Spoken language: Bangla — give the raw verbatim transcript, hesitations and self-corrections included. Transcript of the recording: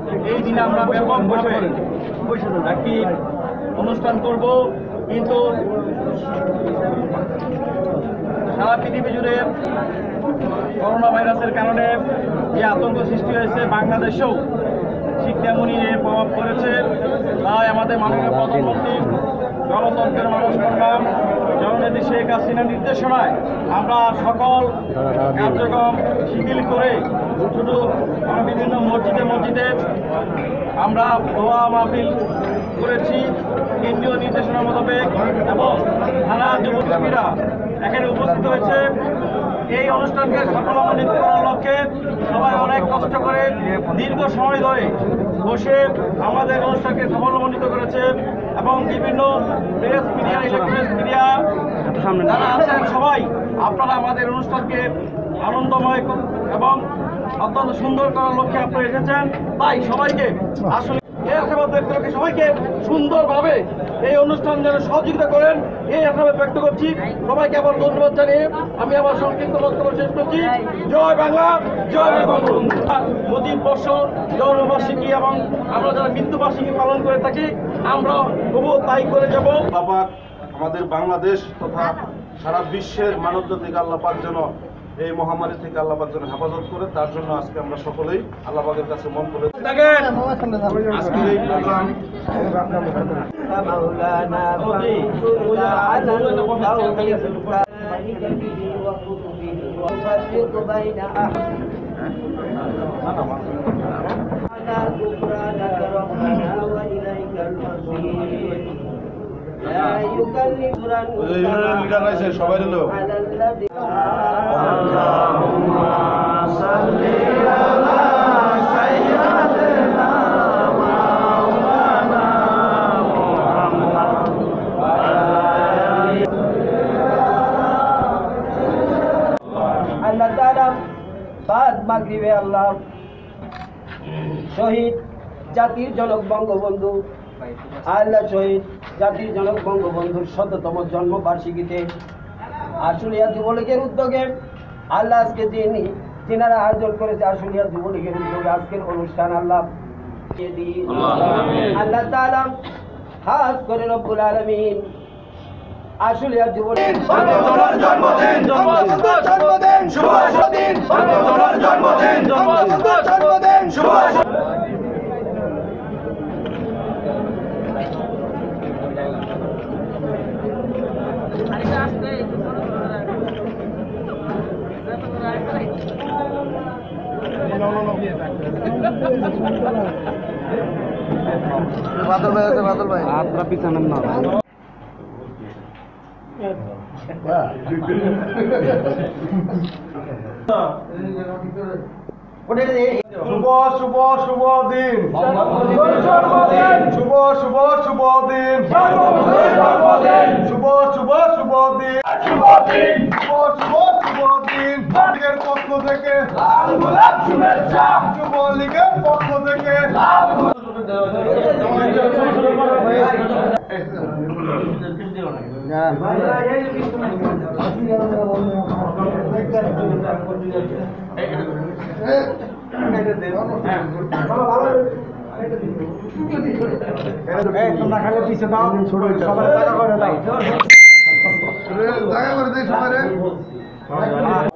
এই দিনে আমরা ব্যাপকভাবে একটি অনুষ্ঠান করব, কিন্তু সারা পৃথিবী জুড়ে করোনা ভাইরাসের কারণে যে আতঙ্ক সৃষ্টি হয়েছে, বাংলাদেশেও ঠিক তেমনই এর প্রভাব পড়েছে। তাই আমাদের মাননীয় প্রধানমন্ত্রী গণতন্ত্রের মানুষ সংগ্রাম জননেত্রী শেখ হাসিনার নির্দেশনায় আমরা সকল কার্যক্রম শিথিল করে শুধু বিভিন্ন মসজিদে মসজিদে আমরা দোয়া মাহফিল করেছি কেন্দ্রীয় নির্দেশনা মোতাবেক, এবং থানা যুবকর্মীরা এখানে উপস্থিত হয়েছে। এই অনুষ্ঠানকে সফলমণ্ডিত করার লক্ষ্যে সবাই অনেক কষ্ট করে দীর্ঘ সময় ধরে বসে আমাদের অনুষ্ঠানকে সফলমণ্ডিত করেছে, এবং বিভিন্ন প্রেস মিডিয়া, ইলেকট্রনিক্স মিডিয়া যারা আছেন সবাই আপনারা আমাদের অনুষ্ঠানকে আনন্দময় এবং অত্যন্ত সুন্দর করার লক্ষ্যে আপনারা এসেছেন। তাই সবাইকে আসলে এই আশাবাদ ব্যক্ত করছি, সবাইকে সুন্দরভাবে এই অনুষ্ঠান যেন সহযোগিতা করেন এই আশাবাদ ব্যক্ত করছি। সবাইকে আবার ধন্যবাদ জানিয়ে আমি আমার সংক্ষিপ্ত বক্তব্য শেষ করছি। জয় বাংলা, জয় বঙ্গবন্ধু। মুজিব বর্ষ জন্মবার্ষিকী এবং আমরা যারা মৃত্যুবার্ষিকী পালন করে থাকি, আমরা তবুও তাই করে যাব। আল্লাহ আমাদের বাংলাদেশ তথা সারা বিশ্বের মানবতা থেকে আল্লাহ পাক যেন এই মহামারী থেকে আল্লাহ পাক যেন হেফাজত করে, তার জন্য আজকে আমরা সকলেই আল্লাহ পাকের কাছে মন করে আজকে এই প্রোগ্রাম সবাই লোক মাগরিবে আল্লাহ শহীদ জাতির জনক বঙ্গবন্ধু আল্লাহ শহীদ জাতির জনক বঙ্গবন্ধুর শততম জন্মবার্ষিকীতে আশুলিয়া যুবলীগের উদ্যোগে আল্লাহ আজকে যিনি যিনারা আয়োজন করেছে আশুলিয়া যুবলীগের উদ্যোগে আজকের অনুষ্ঠান আল্লাহ আল্লাহ তাআলা খাস করে রব্বুল আলামিন আশুলিয়া যুবলীগ জন্মদিন জন্মদিন জন্মদিন শুভ দিন, জন্মদিন জন্মদিন শুভ। বাদল ভাই আছে, বাদল ভাই আপনারা পিছানেন না। শুভ শুভ শুভ দিন, শুভ শুভ শুভ দিন, শুভ শুভ শুভ দিন, শুভ শুভ শুভ দিন। লীগের পক্ষ থেকে শুভেচ্ছা, যুবলীগের পক্ষ থেকে তোমরা খালি পিছিয়ে দাও, সবাই জায়গা করে দাও, জায়গা করে দেয় সবাই।